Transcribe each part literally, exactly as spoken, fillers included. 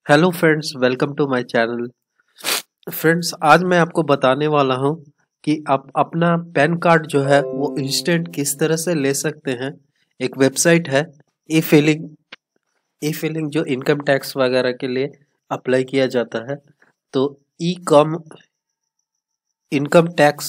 Hello friends, welcome to my channel. Friends, आज मैं आपको बताने वाला हूं कि आप अपना पैन कार्ड जो है वो इंस्टेंट किस तरह से ले सकते हैं। एक वेबसाइट है ई फिलिंग ई फिलिंग जो इनकम टैक्स वगैरह के लिए अप्लाई किया जाता है। तो e com income tax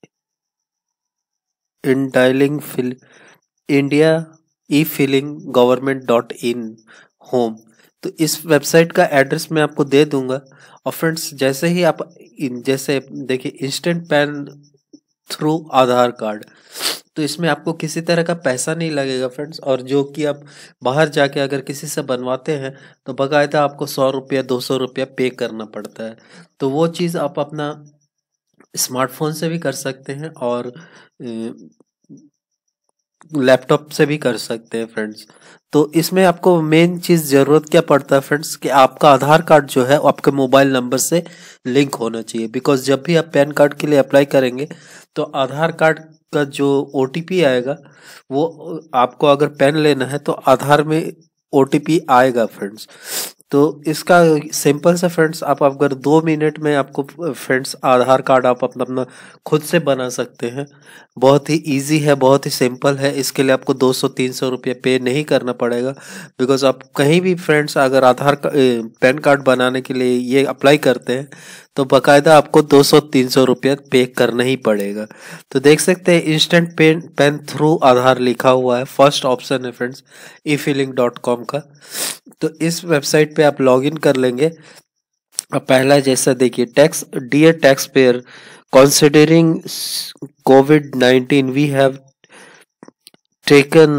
in dialing fill India e filing government dot in home. तो इस वेबसाइट का एड्रेस मैं आपको दे दूंगा। और फ्रेंड्स, जैसे ही आप इन- जैसे देखिए instant PAN through Aadhaar card, तो इसमें आपको किसी तरह का पैसा नहीं लगेगा फ्रेंड्स। और जो कि आप बाहर जाके अगर किसी से बनवाते हैं तो बकायदा आपको सौ रुपया दो सौ रुपया पे करना पड़ता है। तो वो चीज़ आप अपना स्मार्टफोन से भी कर सकते हैं और लैपटॉप से भी कर सकते हैं फ्रेंड्स। तो इसमें आपको मेन चीज जरूरत क्या पड़ता है फ्रेंड्स, कि आपका आधार कार्ड जो है वो आपके मोबाइल नंबर से लिंक होना चाहिए। बिकॉज जब भी आप पैन कार्ड के लिए अप्लाई करेंगे तो आधार कार्ड का जो ओटीपी आएगा, वो आपको अगर पेन लेना है तो आधार में ओटीपी आएगा फ्रेंड्स। तो इसका सिंपल सा फ्रेंड्स, आप अगर दो मिनट में आपको फ्रेंड्स आधार कार्ड आप अपना अपना खुद से बना सकते हैं। बहुत ही इजी है, बहुत ही सिंपल है। इसके लिए आपको दो सौ तीन सौ रुपये पे नहीं करना पड़ेगा। बिकॉज आप कहीं भी फ्रेंड्स अगर आधार पैन कार्ड बनाने के लिए ये अप्लाई करते हैं तो बकायदा आपको दो सौ तीन सौ रुपया पे करना ही पड़ेगा। तो देख सकते हैं instant PAN PAN through Aadhaar लिखा हुआ है, फर्स्ट ऑप्शन है friends e filing dot com का। तो इस वेबसाइट पे आप लॉग इन कर लेंगे। अब पहला जैसा देखिए, tax dear taxpayer, considering COVID nineteen, we have taken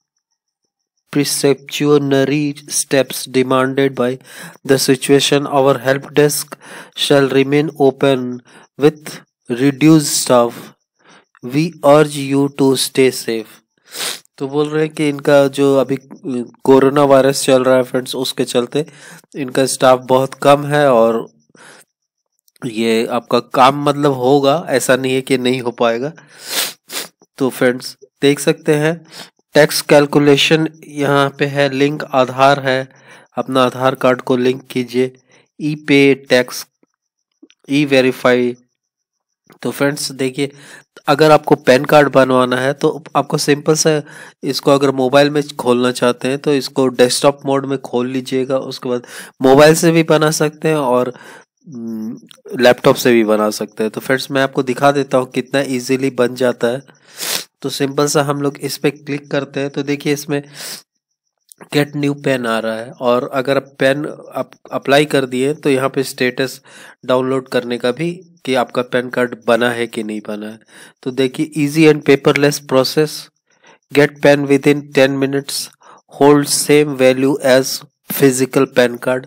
precautionary steps demanded by the situation. Our help desk shall remain open with reduced staff. We urge you to stay safe. तो बोल रहे हैं कि इनका जो अभी corona virus चल रहा है फ्रेंड्स, उसके चलते इनका स्टाफ बहुत कम है। और ये आपका काम मतलब होगा, ऐसा नहीं है कि नहीं हो पाएगा। तो फ्रेंड्स देख सकते हैं टैक्स कैलकुलेशन यहाँ पे है, लिंक आधार है, अपना आधार कार्ड को लिंक कीजिए। E pay tax e verify. तो फ्रेंड्स देखिए, अगर आपको पैन कार्ड बनवाना है तो आपको सिंपल सा इसको अगर मोबाइल में खोलना चाहते हैं तो इसको डेस्कटॉप मोड में खोल लीजिएगा। उसके बाद मोबाइल से भी बना सकते हैं और लैपटॉप से भी बना सकते हैं। तो फ्रेंड्स मैं आपको दिखा देता हूँ कितना इजीली बन जाता है। तो सिंपल सा हम लोग इस पे क्लिक करते हैं तो देखिए इसमें गेट न्यू पेन आ रहा है। और अगर आप पेन आप अप्लाई कर दिए तो यहाँ पे स्टेटस डाउनलोड करने का भी, कि आपका पैन कार्ड बना है कि नहीं बना है। तो देखिए easy and paperless process, get PAN within ten minutes, hold same value as physical PAN card.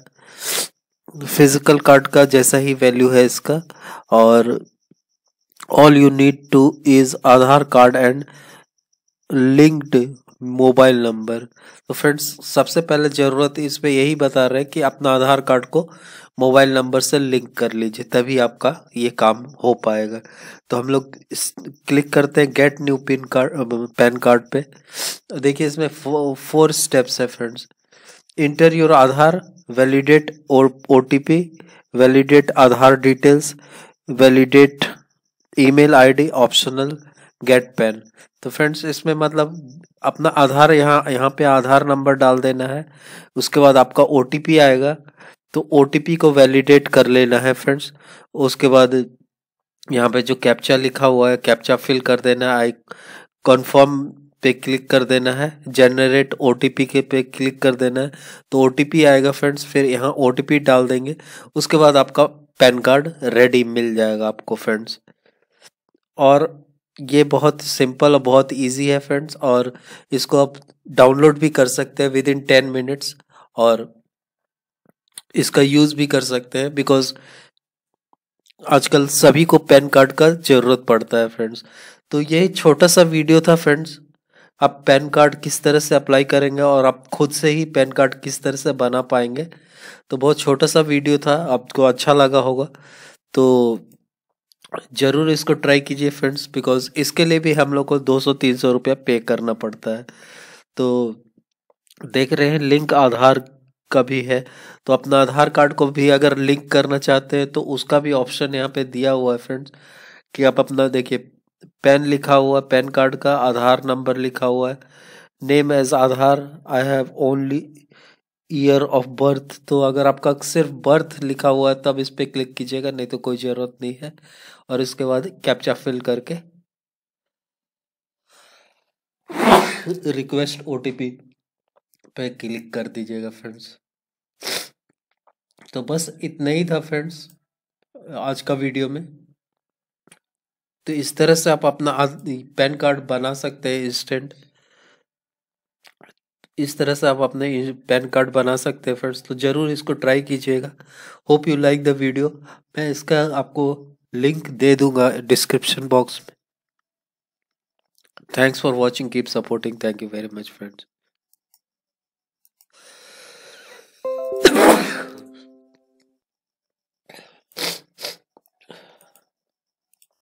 Physical card का जैसा ही वैल्यू है इसका। और all you need to is Aadhaar card and linked mobile number. तो फ्रेंड्स सबसे पहले जरूरत इस पे यही बता रहे हैं कि अपना आधार कार्ड को मोबाइल नंबर से लिंक कर लीजिए, तभी आपका ये काम हो पाएगा। तो हम लोग क्लिक करते हैं get new PAN card PAN card पे। देखिए इसमें फो, फोर स्टेप्स है friends. Enter your Aadhaar, validate और OTP, validate Aadhaar details, validate email ID, optional, get PAN. तो फ्रेंड्स इसमें मतलब अपना आधार यहाँ यहाँ पे आधार नंबर डाल देना है। उसके बाद आपका ओटीपी आएगा तो ओटीपी को वैलिडेट कर लेना है फ्रेंड्स। उसके बाद यहाँ पे जो कैप्चा लिखा हुआ है कैप्चा फिल कर देना है। आई कन्फर्म पे क्लिक कर देना है, जनरेट ओटीपी के पे क्लिक कर देना है तो ओटीपी आएगा फ्रेंड्स। फिर यहाँ ओटीपी डाल देंगे, उसके बाद आपका पैन कार्ड रेडी मिल जाएगा आपको फ्रेंड्स। और ये बहुत सिंपल और बहुत इजी है फ्रेंड्स। और इसको आप डाउनलोड भी कर सकते हैं विद इन टेन मिनट्स और इसका यूज भी कर सकते हैं। बिकॉज आजकल सभी को पैन कार्ड का जरूरत पड़ता है फ्रेंड्स। तो यही छोटा सा वीडियो था फ्रेंड्स, आप पैन कार्ड किस तरह से अप्लाई करेंगे और आप खुद से ही पैन कार्ड किस तरह से बना पाएंगे। तो बहुत छोटा सा वीडियो था, आपको अच्छा लगा होगा तो जरूर इसको ट्राई कीजिए फ्रेंड्स। बिकॉज इसके लिए भी हम लोग को दो सौ तीन सौ रुपया पे करना पड़ता है। तो देख रहे हैं लिंक आधार का भी है, तो अपना आधार कार्ड को भी अगर लिंक करना चाहते हैं तो उसका भी ऑप्शन यहाँ पे दिया हुआ है फ्रेंड्स, कि आप अपना देखिए पैन लिखा हुआ है, पैन कार्ड का आधार नंबर लिखा हुआ है, name as Aadhaar, I have only year of birth. तो अगर आपका सिर्फ बर्थ लिखा हुआ है तब इस पे क्लिक कीजिएगा, नहीं तो कोई जरूरत नहीं है। और इसके बाद कैप्चा फिल करके रिक्वेस्ट ओटीपी पे क्लिक कर दीजिएगा फ्रेंड्स। तो बस इतना ही था फ्रेंड्स आज का वीडियो में। तो इस तरह से आप अपना पैन कार्ड बना सकते हैं इंस्टेंट, इस तरह से आप अपने पैन कार्ड बना सकते हैं फ्रेंड्स। तो जरूर इसको ट्राई कीजिएगा। Hope you like the video. मैं इसका आपको लिंक दे दूंगा डिस्क्रिप्शन बॉक्स में। Thanks for watching, keep supporting, thank you very much friends.